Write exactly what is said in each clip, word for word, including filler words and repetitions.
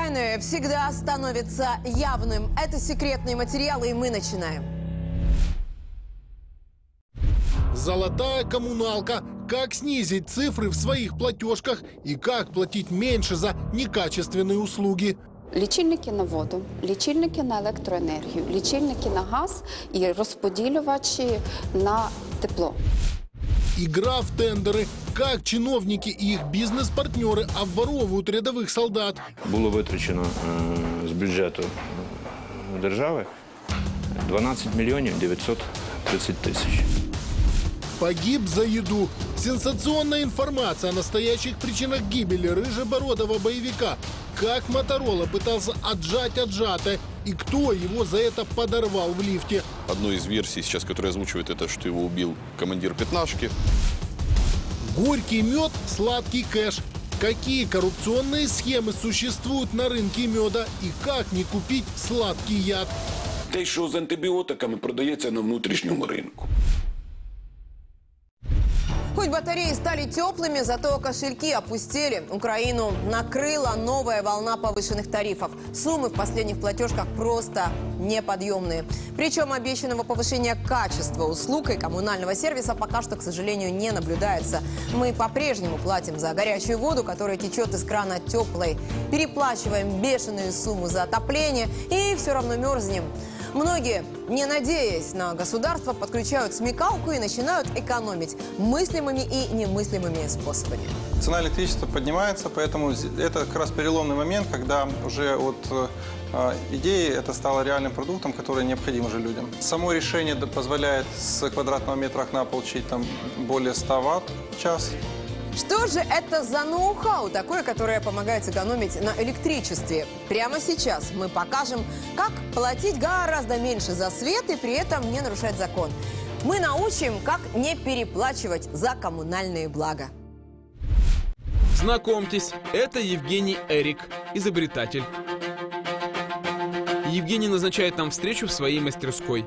тайное всегда становится явным. Это секретные материалы, и мы начинаем. Золотая коммуналка. Как снизить цифры в своих платежках и как платить меньше за некачественные услуги. Лічильники на воду, лічильники на електроенергію, лічильники на газ і розподілювачі на тепло. Игра в тендеры. Как чиновники и их бизнес-партнеры обворовывают рядовых солдат. Було витрачено з бюджету держави дванадцять мільйонів дев'ятсот тридцять тисяч. Погиб за еду. Сенсационная информация о настоящих причинах гибели рыжебородого боевика. Как Моторола пытался отжать отжатое. И кто его за это подорвал в лифте. Одной из версий сейчас, которая озвучивает, это, что его убил командир пятнашки. Горький мед, сладкий кэш. Какие коррупционные схемы существуют на рынке меда и как не купить сладкий яд. Те, що з антибіотиками продається на внутрішньому ринку. Хоть батареи стали теплыми, зато кошельки опустели. Украину накрыла новая волна повышенных тарифов. Суммы в последних платежках просто неподъемные. Причем обещанного повышения качества услуг и коммунального сервиса пока что, к сожалению, не наблюдается. Мы по-прежнему платим за горячую воду, которая течет из крана теплой. Переплачиваем бешеные суммы за отопление и все равно мерзнем. Многие, не надеясь на государство, подключают смекалку и начинают экономить мыслимыми и немыслимыми способами. Цена электричества поднимается, поэтому это как раз переломный момент, когда уже от э, идеи это стало реальным продуктом, который необходим уже людям. Само решение позволяет с квадратного метра окна получить там более ста ватт в час. Что же это за ноу-хау такое, которое помогает сэкономить на электричестве? Прямо сейчас мы покажем, как платить гораздо меньше за свет и при этом не нарушать закон. Мы научим, как не переплачивать за коммунальные блага. Знакомьтесь, это Евгений Эрик, изобретатель. Евгений назначает нам встречу в своей мастерской.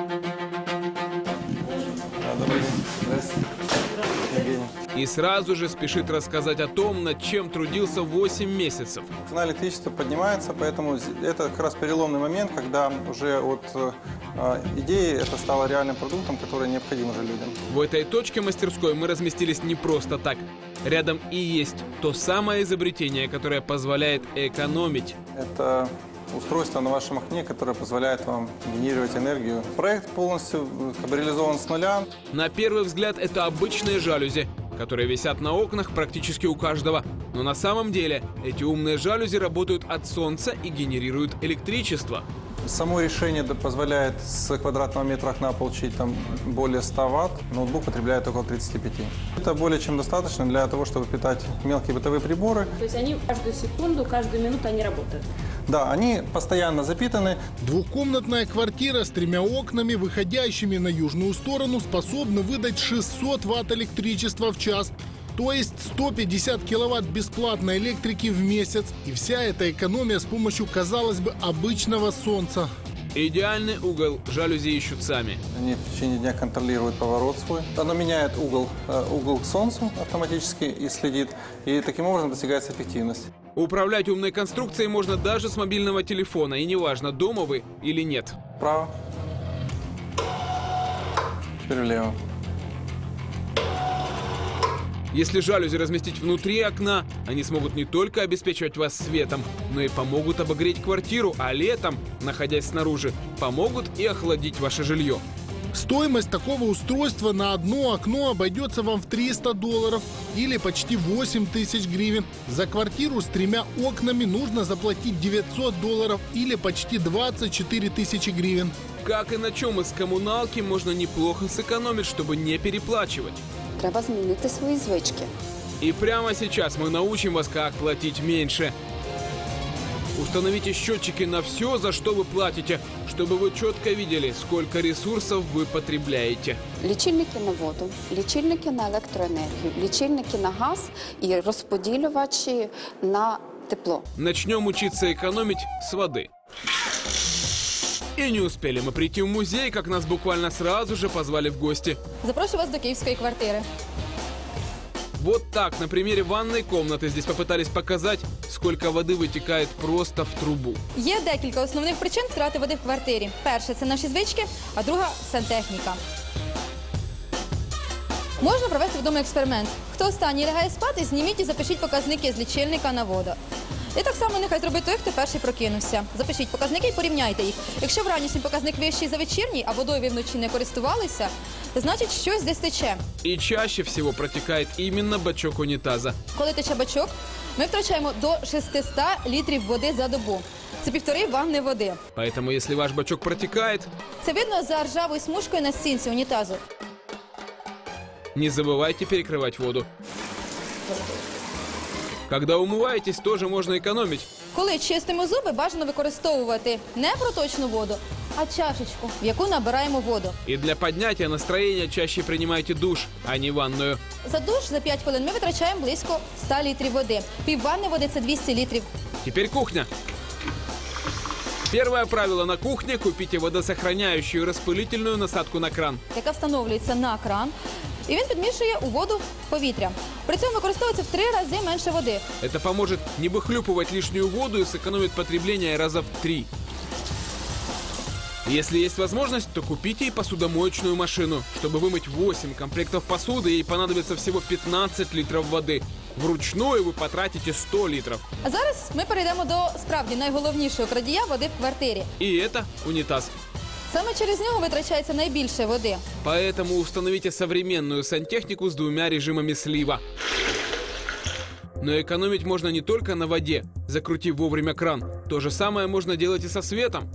И сразу же спешит рассказать о том, над чем трудился восемь месяцев. Цена электричества поднимается, поэтому это как раз переломный момент, когда уже от э, идеи это стало реальным продуктом, который необходим уже людям. В этой точке мастерской мы разместились не просто так. Рядом и есть то самое изобретение, которое позволяет экономить. Это устройство на вашем окне, которое позволяет вам генерировать энергию. Проект полностью реализован с нуля. На первый взгляд это обычные жалюзи, которые висят на окнах практически у каждого. Но на самом деле эти умные жалюзи работают от солнца и генерируют электричество. Само решение позволяет с квадратного метра окна получить там более ста ватт. Ноутбук потребляет около тридцати пяти. Это более чем достаточно для того, чтобы питать мелкие бытовые приборы. То есть они каждую секунду, каждую минуту они работают? Да, они постоянно запитаны. Двухкомнатная квартира с тремя окнами, выходящими на южную сторону, способна выдать шестьсот ватт электричества в час. То есть сто пятьдесят киловатт бесплатной электрики в месяц. И вся эта экономия с помощью, казалось бы, обычного солнца. Идеальный угол жалюзи ищут сами. Они в течение дня контролируют поворот свой. Оно меняет угол, угол к солнцу автоматически и следит. И таким образом достигается эффективность. Управлять умной конструкцией можно даже с мобильного телефона. И неважно, дома вы или нет. Вправо. Теперь влево. Если жалюзи разместить внутри окна, они смогут не только обеспечивать вас светом, но и помогут обогреть квартиру, а летом, находясь снаружи, помогут и охладить ваше жилье. Стоимость такого устройства на одно окно обойдется вам в триста долларов или почти восемь тысяч гривен. За квартиру с тремя окнами нужно заплатить девятьсот долларов или почти двадцать четыре тысячи гривен. Как и на чем из коммуналки можно неплохо сэкономить, чтобы не переплачивать. Треба змінити свої звички. И прямо сейчас мы научим вас, как платить меньше. Установите счетчики на все, за что вы платите, чтобы вы четко видели, сколько ресурсов вы потребляете. Лічильники на воду, лічильники на електроенергію, лічильники на газ і розподілювачі на тепло. Начнем учиться экономить с воды. И не успели мы прийти в музей, как нас буквально сразу же позвали в гости. Запрошую вас до киевской квартиры. Вот так, на примере ванной комнаты, здесь попытались показать, сколько воды вытекает просто в трубу. Є декілька основних причин втрати води в квартирі. Перше – це наші звички, а друга – сантехніка. Можна провести вдома експеримент. Хто останній лягає спати, зніміть і запишіть показники з лічильника на воду. І так само нехай зробить той, хто перший прокинувся. Запишіть показники і порівняйте їх. Якщо вранішній показник вищий за вечірній, а водою ви вночі не користувалися, значить щось десь тече. И чаще всего протекает именно бачок унитаза. Коли тече бачок, ми втрачаємо до шестисот літрів води за добу. Це півтори ванни води. Поэтому, если ваш бачок протекает, Це видно за ржавою смужкою на стінці унітазу. не забывайте перекрывать воду. Когда умываетесь, тоже можно экономить. Коли чистимо зуби, бажано використовувати не проточну воду, а чашечку, в яку набираємо воду. И для поднятия настроения чаще принимайте душ, а не ванную. За душ за п'ять хвилин ми витрачаємо близько ста літрів води. Пів ванни води – це двісті літрів. Теперь кухня. Первое правило на кухне – купите водосохраняющую распылительную насадку на кран. Яка встановлюється на кран, і він підмішує у воду повітря. При цьому використовується в три рази менше води. Это поможет не выхлюпывать лишнюю воду и сэкономит потребление раза в три. Если есть возможность, то купите и посудомоечную машину. Чтобы вымыть восемь комплектов посуды, ей понадобится всего пятнадцать литров воды. Вручную вы потратите сто литров. А зараз ми перейдемо до справді найголовнішого крадія води в квартирі. И это унитаз. Саме через нього витрачається найбільше води. Поэтому установите современную сантехнику с двумя режимами слива. Но экономить можно не только на воде, закрутив вовремя кран. То же самое можно делать и со светом.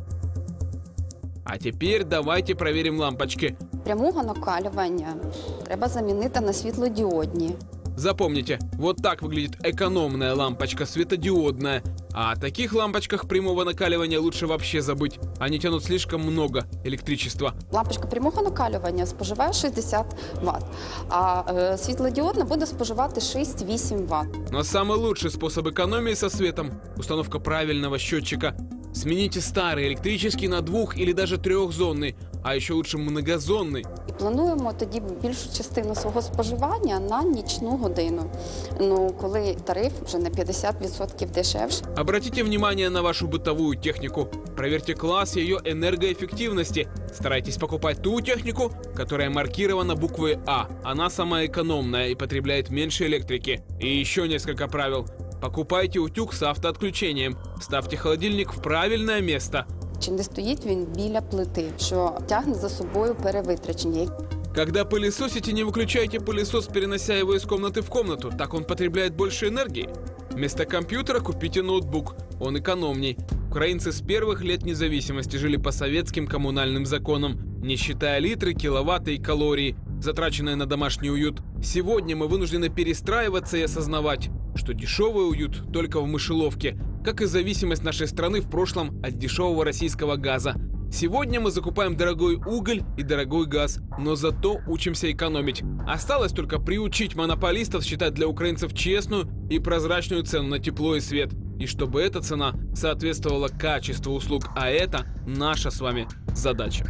А теперь давайте проверим лампочки. Прямого накалювання треба замінити на світлодіодні. Запомните, вот так выглядит экономная лампочка, светодиодная. А о таких лампочках прямого накаливания лучше вообще забыть. Они тянут слишком много электричества. Лампочка прямого накалювання споживає шістдесят ватт, а е, світлодіодна буде споживати шість-вісім ватт. Но самый лучший способ экономии со светом – установка правильного счетчика. Смените старый электрический на двух- или даже трехзонный, а еще лучше многозонный. І плануємо тоді більшу частину свого споживання на нічну годину, ну, коли тариф вже на п'ятдесят відсотків дешевше. Обратите внимание на вашу бытовую технику. Проверьте класс ее энергоэффективности. Старайтесь покупать ту технику, которая маркирована буквой А. Она самая экономная и потребляет меньше электрики. И еще несколько правил. Покупайте утюг с автоотключением. Ставьте холодильник в правильное место. Чи не стоїть він біля плити, що тягне за собою перевитрачення. Когда пылесосите, не выключайте пылесос, перенося его из комнаты в комнату. Так он потребляет больше энергии. Вместо компьютера купите ноутбук. Он экономней. Украинцы с первых лет независимости жили по советским коммунальным законам, не считая литры, киловатты и калории, затраченные на домашний уют. Сегодня мы вынуждены перестраиваться и осознавать, что дешевый уют только в мышеловке, как и зависимость нашей страны в прошлом от дешевого российского газа. Сегодня мы закупаем дорогой уголь и дорогой газ, но зато учимся экономить. Осталось только приучить монополистов считать для украинцев честную и прозрачную цену на тепло и свет. И чтобы эта цена соответствовала качеству услуг, а это наша с вами задача.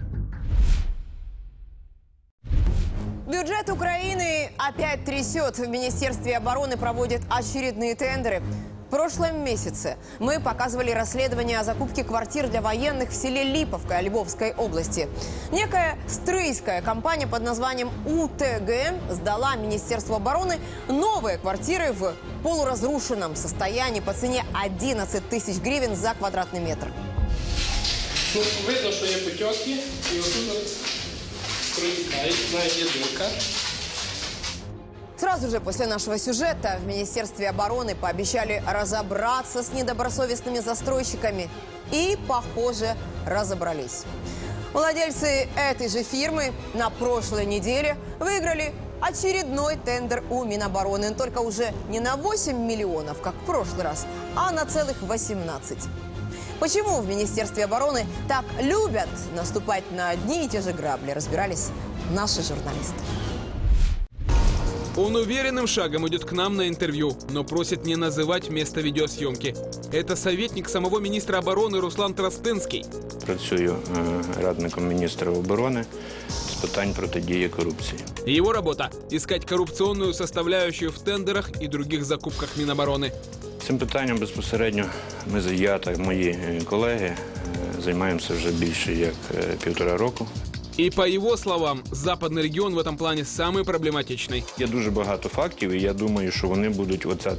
Бюджет Украины опять трясет. В Министерстве обороны проводят очередные тендеры. В прошлом месяце мы показывали расследование о закупке квартир для военных в селе Липовка Львовской области. Некая стрийская компания под названием УТГ сдала Министерству обороны новые квартиры в полуразрушенном состоянии по цене одиннадцать тысяч гривен за квадратный метр. Тут видно, що є потьоки, і отут протікає, навіть є дирка. Сразу же после нашего сюжета в Министерстве обороны пообещали разобраться с недобросовестными застройщиками. И, похоже, разобрались. Владельцы этой же фирмы на прошлой неделе выиграли очередной тендер у Минобороны. Только уже не на восемь миллионов, как в прошлый раз, а на целых восемнадцать. Почему в Министерстве обороны так любят наступать на одни и те же грабли, разбирались наши журналисты. Он уверенным шагом идет к нам на интервью, но просит не называть место видеосъемки. Это советник самого министра обороны Руслан Тростинський. Працюю е, радником міністра оборони з питань протидії корупції. Его работа – искать коррупционную составляющую в тендерах и других закупках Минобороны. Цим питанням безпосередньо ми, я та мої колеги, займаємося вже більше як півтора року. И по его словам, западный регион в этом плане самый проблематичный. Є дуже багато фактів, і я думаю, що вони будуть, оця,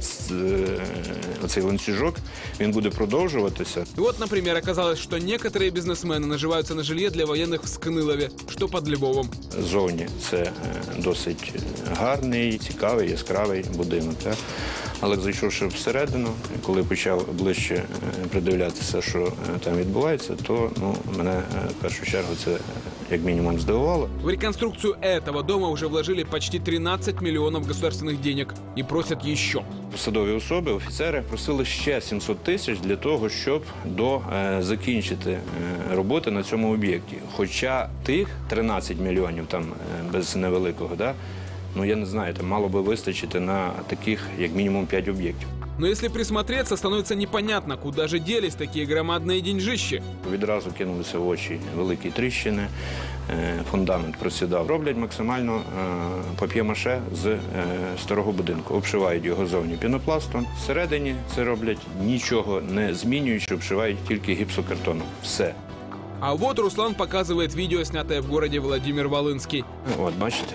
оцей ланцюжок, він буде продовжуватися. Вот, например, оказалось, что некоторые бизнесмены наживаются на жилье для военных в Скнилове, что под Львовом. Зовні це досить гарний, цікавий, яскравий будинок. Так? Але зайшовши всередину, коли почав ближче придивлятися, що там відбувається, то ну, мене в першу чергу це як мінімум здивувало. В реконструкцию этого дома уже вложили почти тринадцать миллионов государственных денег и просят еще. Посадові особи, офіцери просили ще сімсот тисяч для того, щоб до, е, закінчити е, роботи на цьому об'єкті. Хоча тих тринадцять мільйонів, там е, без невеликого, да, ну я не знаю, там мало би вистачити на таких як мінімум п'ять об'єктів. Но если присмотреться, становится непонятно, куда же делись такие громадные деньжищи. Відразу кинулися в очі великі тріщини, фундамент просідав. Роблять максимально пап'є-маше з старого будинку. Обшивають його зовні пінопластом. Всередині це роблять нічого не змінюючи, обшивають тільки гіпсокартоном. Все. А вот Руслан показывает видео, снятое в городе Владимир-Волынский. От, бачите?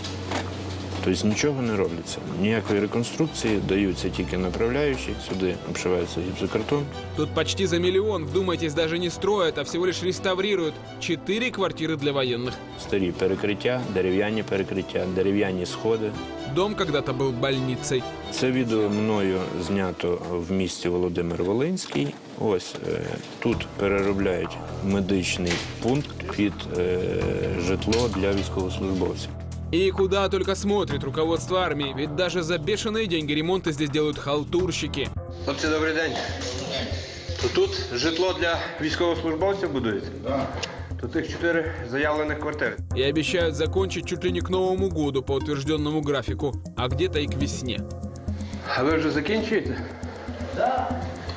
Тобто нічого не робиться. Ніякої реконструкції, даються тільки направляючі, сюди обшивається гіпсокартон. Тут почти за миллион, вдумайтесь, даже не строят, а всего лишь реставрируют четыре квартиры для военных. Старі перекриття, дерев'яні перекриття, дерев'яні сходи. Дом когда-то был больницей. Це відео мною знято в місті Володимир-Волинський. Ось е, тут переробляють медичний пункт під е, житло для військовослужбовців. И куда только смотрит руководство армии, ведь даже за бешеные деньги ремонты здесь делают халтурщики. Хлопці, добрий день. То тут житло для військовослужбовців будують? Так. То тих чотири заявлених квартир. И обещают закончить чуть ли не к Новому году по утвержденному графику, а где-то и к весне. А ви вже закінчуєте? Так.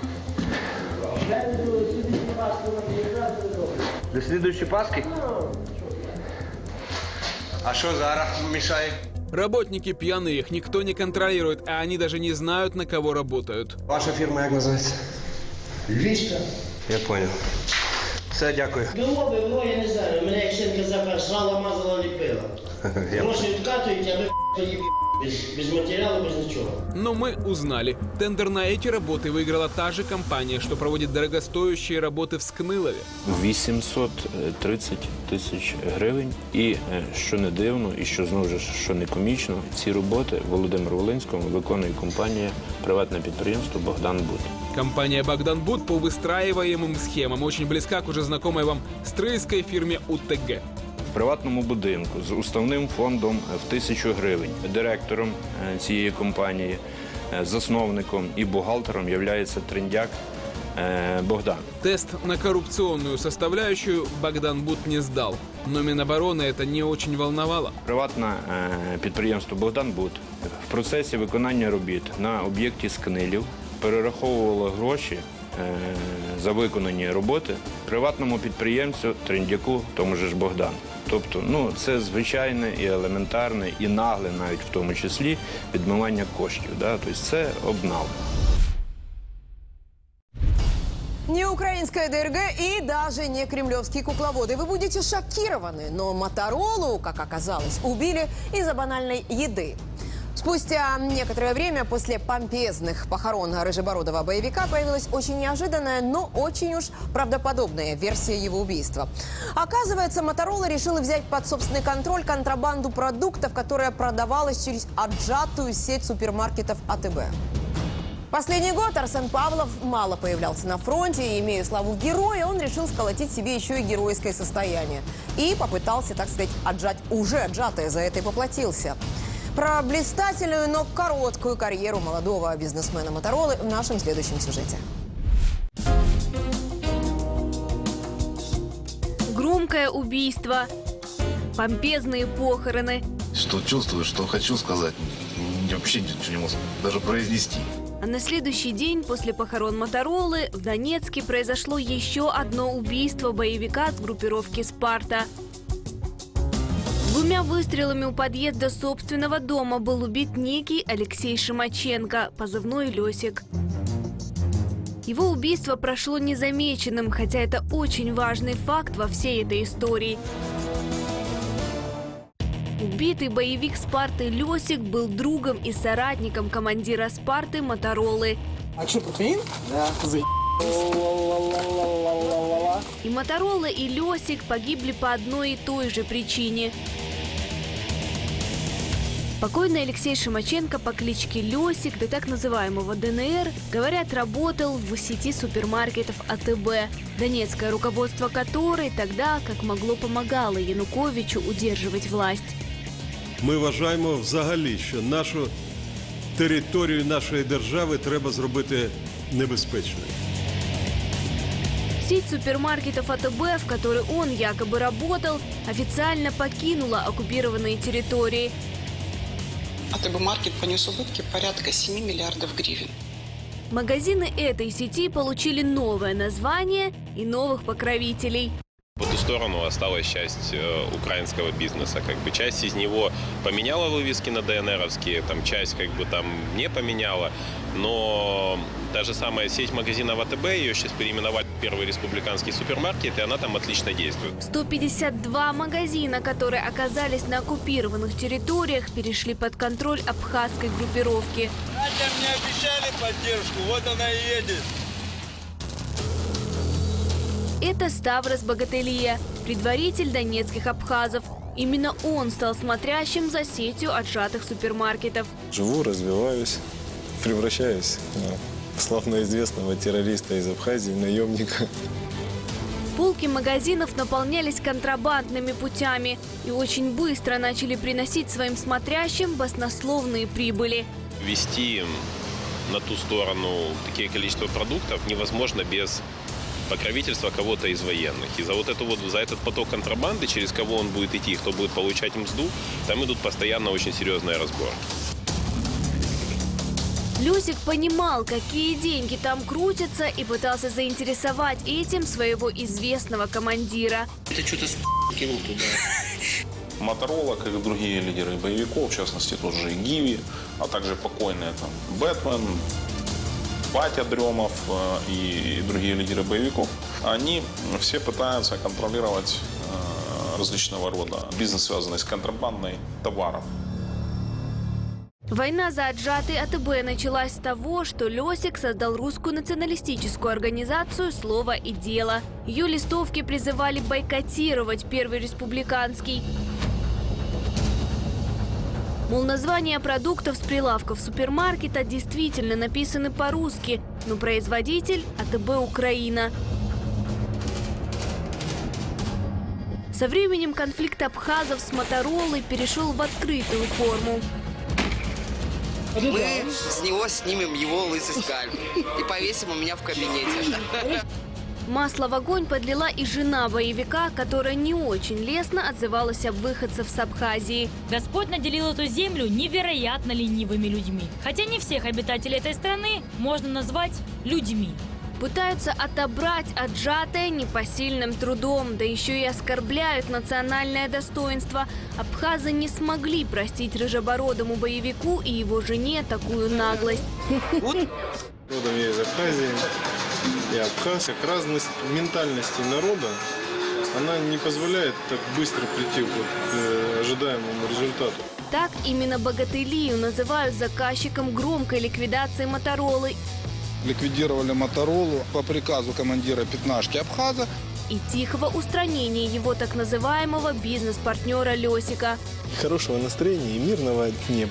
До слідуючої Пасхи? А что зараз мешает? Работники пьяные, их никто не контролирует, а они даже не знают, на кого работают. Ваша фирма как называется? Львівська. Я понял. Все, дякую. Було би, було, я не знаю. Мене як синка запер, сала мазала, ліпила. Гроші відкатують, а ви тоді без, без материала, без ничего. Но мы узнали. Тендер на эти работы выиграла та же компания, что проводит дорогостоящие работы в Скнилове. вісімсот тридцять тисяч гривень. І, що не дивно, і що знову ж, що не комічно, ці роботи в Володимир-Волинському виконує компанія, приватне підприємство «Богдан Буд». Компания «Богдан Буд» по выстраиваемым схемам очень близка к уже знакомой вам стройской фирме «УТГ». В приватному будинку з уставним фондом в тисячу гривень. Директором цієї компанії, засновником і бухгалтером є трендяк Богдан. Тест на коррупционную составляющую Богдан Буд не сдал. Но Минобороны это не очень волновало. Приватне підприємство «Богдан Буд» в процесі виконання робіт на об'єкті Скнилів перераховувало гроші за виконані роботи приватному підприємцю, трендяку, тому же ж Богдану. Тобто, ну, це звичайне і елементарне, і нагле навіть в тому числі відмивання коштів. Да? Тобто це обнал. Не украинская ДРГ и даже не кремлевские кукловоды. Вы будете шокированы, но Моторолу, как оказалось, убили из-за банальной еды. Спустя некоторое время после помпезных похорон рыжебородого боевика появилась очень неожиданная, но очень уж правдоподобная версия его убийства. Оказывается, Моторола решила взять под собственный контроль контрабанду продуктов, которая продавалась через отжатую сеть супермаркетов АТБ. Последний год Арсен Павлов мало появлялся на фронте, и, имея славу героя, он решил сколотить себе еще и геройское состояние. И попытался, так сказать, отжать уже отжатое, за это и поплатился. Про блистательную, но короткую карьеру молодого бизнесмена Моторолы в нашем следующем сюжете. Громкое убийство, помпезные похороны. Что чувствую, что хочу сказать, вообще ничего не могу даже произнести. А на следующий день после похорон Моторолы в Донецке произошло еще одно убийство боевика с группировки «Спарта». Двумя выстрелами у подъезда собственного дома был убит некий Алексей Шимаченко, позывной «Лесик». Его убийство прошло незамеченным, хотя это очень важный факт во всей этой истории. Убитый боевик «Спарты» Лёсик был другом и соратником командира «Спарты» Моторолы. А что, протеин? Да. И Моторола, и Лёсик погибли по одной и той же причине. Покойный Алексей Шимаченко по кличке Лёсик, до так называемого ДНР, говорят, работал в сети супермаркетов АТБ, донецкое руководство которой тогда, как могло, помогало Януковичу удерживать власть. Ми вважаємо взагалі, що нашу територію нашої держави треба зробити небезпечною. Сеть супермаркетов АТБ, в которой он якобы работал, официально покинула оккупированные территории. АТБ-маркет понес убытки порядка семи миллиардов гривен. Магазины этой сети получили новое название и новых покровителей. По ту сторону осталась часть э, украинского бизнеса. Как бы часть из него поменяла вывески на ДНРовские, там часть как бы там не поменяла. Но та же самая сеть магазинов АТБ, ее сейчас переименовали в Первый республиканский супермаркет, и она там отлично действует. сто пятьдесят два магазина, которые оказались на оккупированных территориях, перешли под контроль абхазской группировки. Надя, мне обещали поддержку, вот она и едет. Это Ставрос Богатылия, предваритель донецких абхазов. Именно он стал смотрящим за сетью отжатых супермаркетов. Живу, развиваюсь, превращаюсь в славно известного террориста из Абхазии, наемника. Полки магазинов наполнялись контрабандными путями и очень быстро начали приносить своим смотрящим баснословные прибыли. Вести на ту сторону такие количество продуктов невозможно без покровительства кого-то из военных. И за вот эту вот, за этот поток контрабанды, через кого он будет идти, кто будет получать мзду, там идут постоянно очень серьезные разборки. Лёсик понимал, какие деньги там крутятся, и пытался заинтересовать этим своего известного командира. Это что-то с***кинул туда. Моторола, как и другие лидеры боевиков, в частности тот же Гиви, а также покойные там Бэтмен, Батя Дремов и другие лидеры боевиков, они все пытаются контролировать различного рода бизнес, связанный с контрабандой товаров. Война за отжатый АТБ началась с того, что Лёсик создал русскую националистическую организацию «Слово и дело». Ее листовки призывали бойкотировать Первый республиканский. Мол, названия продуктов с прилавков супермаркета действительно написаны по-русски, но производитель – АТБ Украина. Со временем конфликт абхазов с Моторолой перешел в открытую форму. Мы с него снимем его лысый скальп и повесим у меня в кабинете. Масло в огонь подлила и жена боевика, которая не очень лестно отзывалась об выходцев с Абхазии. Господь наделил эту землю невероятно ленивыми людьми. Хотя не всех обитателей этой страны можно назвать людьми. Пытаются отобрать отжатое непосильным трудом, да еще и оскорбляют национальное достоинство. Абхазы не смогли простить рыжебородому боевику и его жене такую наглость. Родом я из Абхазии, и Абхаз, как разность ментальности народа, она не позволяет так быстро прийти вот к ожидаемому результату. Так именно Богатылию называют заказчиком громкой ликвидации Моторолы. Ликвидировали Моторолу по приказу командира пятнашки Абхаза. И тихого устранения его так называемого бизнес-партнера Лёсика. Хорошего настроения и мирного неба.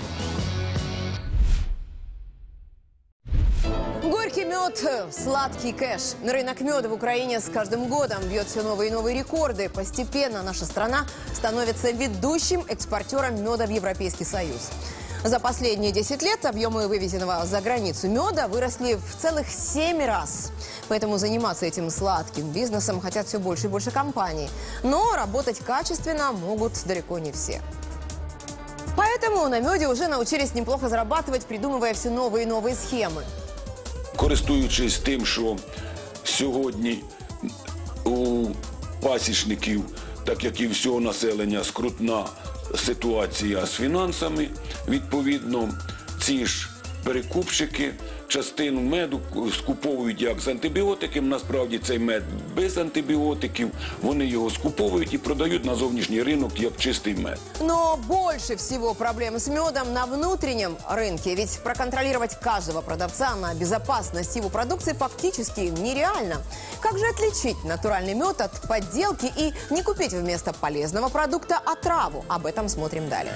Горький мед, сладкий кэш. Рынок меда в Украине с каждым годом бьет все новые и новые рекорды. Постепенно наша страна становится ведущим экспортером меда в Европейский Союз. За последние десять лет объемы вывезенного за границу меда выросли в целых семь раз. Поэтому заниматься этим сладким бизнесом хотят все больше и больше компаний. Но работать качественно могут далеко не все. Поэтому на меде уже научились неплохо зарабатывать, придумывая все новые и новые схемы. Користуючись тим, що сьогодні у пасічників, так як і всього населення, скрутна ситуація з фінансами, відповідно, ці ж перекупщики частину меду скуповують як з антибіотиками. Насправді цей мед без антибіотиків. Вони його скуповують і продають на зовнішній ринок як чистий мед. Но больше всего проблем с медом на внутреннем рынке. Ведь проконтролировать каждого продавца на безопасность его продукции фактически нереально. Как же отличить натуральный мед от подделки и не купить вместо полезного продукта отраву? Об этом смотрим далее.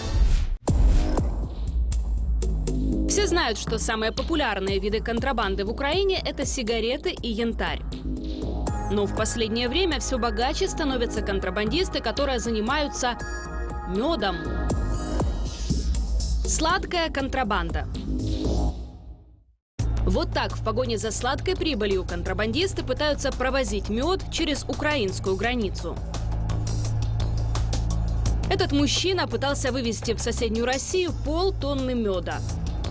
Все знают, что самые популярные виды контрабанды в Украине – это сигареты и янтарь. Но в последнее время все богаче становятся контрабандисты, которые занимаются медом. Сладкая контрабанда. Вот так в погоне за сладкой прибылью контрабандисты пытаются провозить мед через украинскую границу. Этот мужчина пытался вывезти в соседнюю Россию полтонны меда.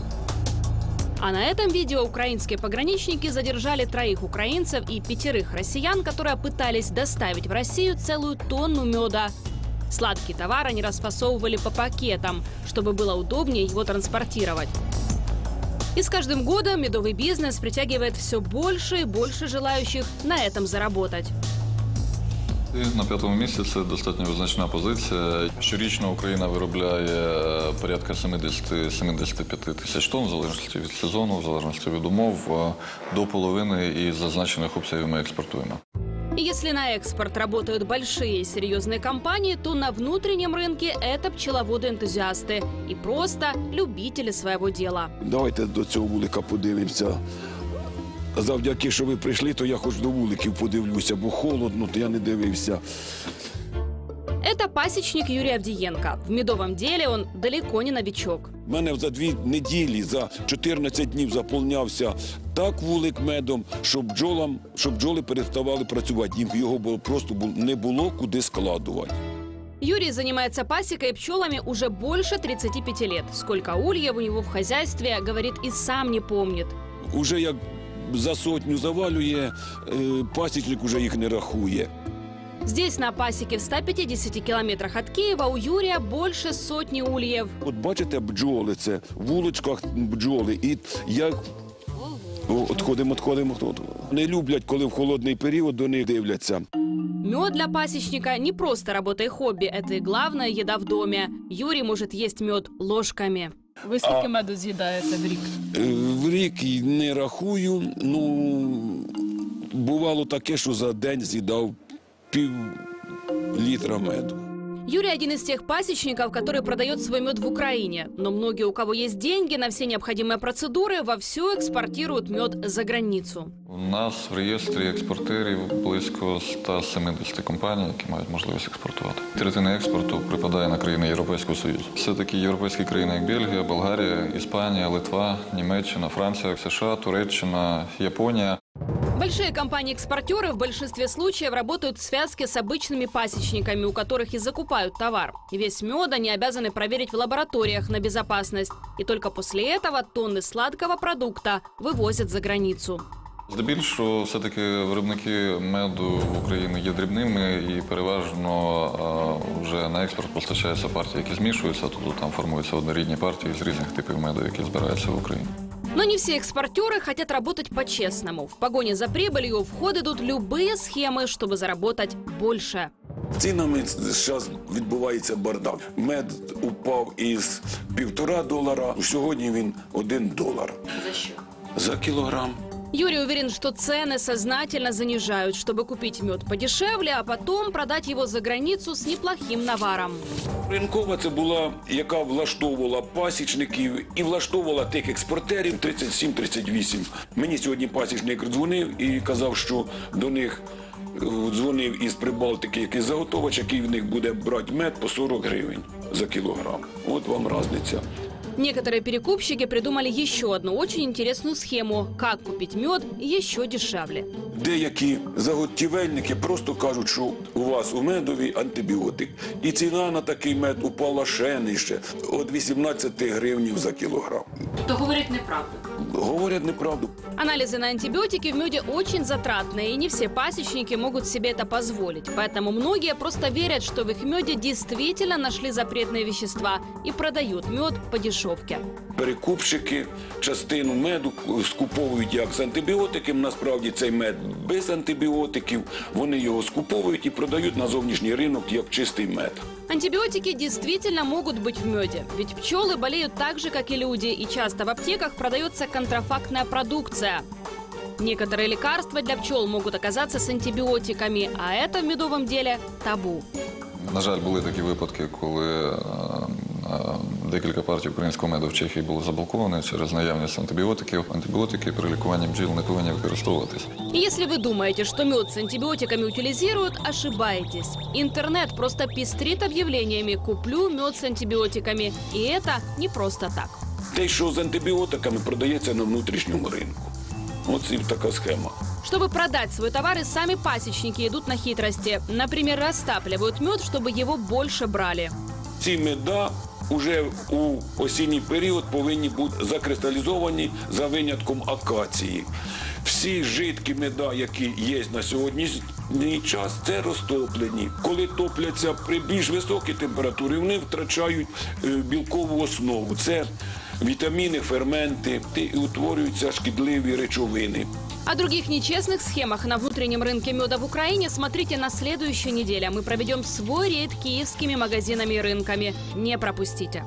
А на этом видео украинские пограничники задержали троих украинцев и пятерых россиян, которые пытались доставить в Россию целую тонну меда. Сладкий товар они расфасовывали по пакетам, чтобы было удобнее его транспортировать. И с каждым годом медовый бизнес притягивает все больше и больше желающих на этом заработать. На п'ятому місці це достатньо визначна позиція. Щорічно Україна виробляє порядка сімдесят п'ять тисяч тонн, в залежності від сезону, в залежності від умов, до половини із зазначених обсягів ми експортуємо. И если на экспорт работают большие и серьезные компании, то на внутреннем рынке это пчеловоды-энтузиасты и просто любители своего дела. Давайте до цього вулика подивимося. Завдяки, що ви прийшли, то я хоч до вуликів подивлюся, бо холодно, то я не дивився. Это пасечник Юрий Авдієнко. В медовом деле он далеко не новичок. У мене за дві неділі, за чотирнадцять днів заповнявся так вулик медом, щоб бджолам, щоб бджоли переставали працювати. Їм його було, просто не було куди складувати. Юрий занимается пасекой и пчелами уже больше тридцати пяти лет. Сколько ульев у него в хозяйстве, говорит, и сам не помнит. Уже як за сотню завалює, пасічник уже їх не рахує. Здесь, на пасеке в ста пятидесяти километрах от Киева, у Юрия больше сотни ульев. От бачите, бджоли, це в вуличках бджоли. І як відходимо, відходимо, не люблять, коли в холодний період до них дивляться. Мед для пасечника не просто работа и хобби, это и главная еда в доме. Юрий может есть мед ложками. Ви скільки меду з'їдаєте в рік? В рік не рахую, ну, бувало таке, що за день з'їдав пів літра меду. Юрий один из тех пасечников, который продает свой мед в Украине. Но многие, у кого есть деньги на все необходимые процедуры, вовсю экспортируют мед за границу. У нас в реєстрі експортерів близько ста сімдесят компаній, які мають можливість експортувати. Третина експорту припадає на країни Європейського Союзу. Це такі європейські країни, як Бельгія, Болгарія, Іспанія, Литва, Німеччина, Франція, США, Туреччина, Японія. Большие компании-экспортеры в большинстве случаев работают в связке с обычными пасечниками, у которых и закупают товар. Весь мед они обязаны проверить в лабораториях на безопасность. И только после этого тонны сладкого продукта вывозят за границу. Здебільшого все-таки виробники меду в Україні є дрібними і переважно вже на експорт постачаються партії, які змішуються, тобто там формуються однорідні партії з різних типів меду, які збираються в Україні. Но не все экспортеры хотят работать по-честному. В погоне за прибылью в ход идут любые схемы, чтобы заработать больше. Цінами зараз відбувається бардак. Мед упав із півтора долара, сьогодні він один долар. За що? За кілограм. Юрий уверен, что цены сознательно занижают, чтобы купить мед подешевле, а потом продать его за границу с неплохим наваром. Ринкова це була, яка влаштовувала пасічників і влаштовувала тих експортерів тридцять сім тридцять вісім. Мені сьогодні пасічник дзвонив і казав, що до них дзвонив із Прибалтики якийсь заготовач, який в них буде брати мед по сорок гривень за кілограм. От вам різниця. Некоторые перекупщики придумали еще одну очень интересную схему, как купить мед еще дешевле. Деякі заготівельники просто кажуть, що у вас у медові антибіотик. І ціна на такий мед упала ще нижче, від вісімнадцяти гривень за кілограм. То говорять неправду. Говорят неправду. Анализы на антибиотики в меде очень затратные, и не все пасечники могут себе это позволить. Поэтому многие просто верят, что в их меде действительно нашли запретные вещества и продают мед по дешевке. дешевке. Перекупщики частину меду скуповують як з антибіотиками. Насправді цей мед без антибіотиків. Вони його скуповують і продають на зовнішній ринок як чистий мед. Антибиотики действительно могут быть в меде. Ведь пчелы болеют так же, как и люди, и часто в аптеках продается контрафактная продукция. Некоторые лекарства для пчел могут оказаться с антибиотиками, а это в медовом деле табу. На жаль, були такі випадки, коли е, е, декілька партій українського меду в Чехії були заблоковані через наявність антибіотиків. Антибіотики при лікуванні бджіл не повинні використовуватися. И если вы думаете, что мед с антибиотиками утилизируют, ошибаетесь. Интернет просто пестрит объявлениями «Куплю мед с антибиотиками». И это не просто так. Те, що з антибіотиками, продається на внутрішньому ринку. Оце така схема. Чтобы продать свой товар, и сами пасечники идут на хитрости. Например, растапливают мед, чтобы его больше брали. Ці меда вже у осінній період повинні бути закристалізовані за винятком акації. Всі жидкі меда, які є на сьогоднішній час, це розтоплені. Коли топляться при більш високій температурі, вони втрачають білкову основу. Це вітаміни, ферменти, і утворюються шкідливі речовини. О других нечестных схемах на внутреннем рынке меда в Украине смотрите на следующей неделе. Мы проведем свой рейд киевскими магазинами и рынками. Не пропустите.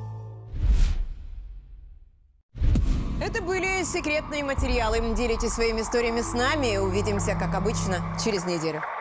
Это были секретные материалы. Делитесь своими историями с нами. Увидимся, как обычно, через неделю.